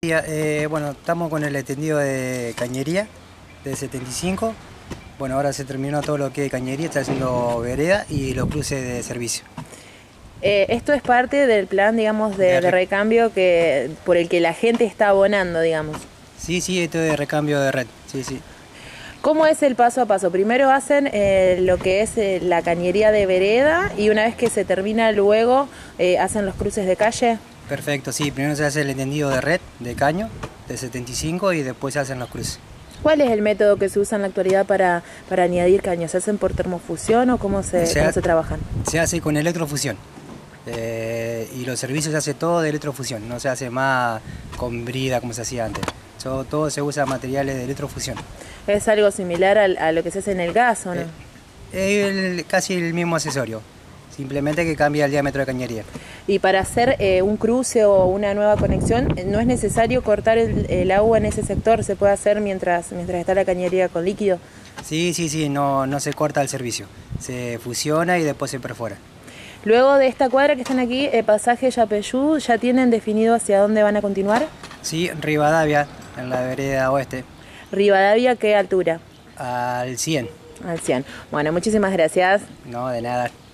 Bueno, estamos con el extendido de cañería de 75. Bueno, ahora se terminó todo lo que es cañería, está haciendo vereda y los cruces de servicio. Esto es parte del plan, digamos, de recambio por el que la gente está abonando, digamos. Sí, esto es recambio de red, sí. ¿Cómo es el paso a paso? Primero hacen lo que es la cañería de vereda y una vez que se termina luego hacen los cruces de calle. Perfecto, sí, primero se hace el extendido de red, de caño, de 75 y después se hacen los cruces. ¿Cuál es el método que se usa en la actualidad para añadir caños? ¿Se hacen por termofusión o cómo se trabajan? Se hace con electrofusión. Y los servicios se hace todo de electrofusión, no se hace más con brida como se hacía antes. Todo se usa materiales de electrofusión. ¿Es algo similar a lo que se hace en el gas o no? Es casi el mismo accesorio, simplemente que cambia el diámetro de cañería. Y para hacer un cruce o una nueva conexión, ¿no es necesario cortar el agua en ese sector? ¿Se puede hacer mientras está la cañería con líquido? Sí, no se corta el servicio, se fusiona y después se perfora. Luego de esta cuadra que están aquí, pasaje Yapeyú, ¿ya tienen definido hacia dónde van a continuar? Sí, Rivadavia, en la vereda oeste. ¿Rivadavia qué altura? Al 100. Al 100. Bueno, muchísimas gracias. No, de nada.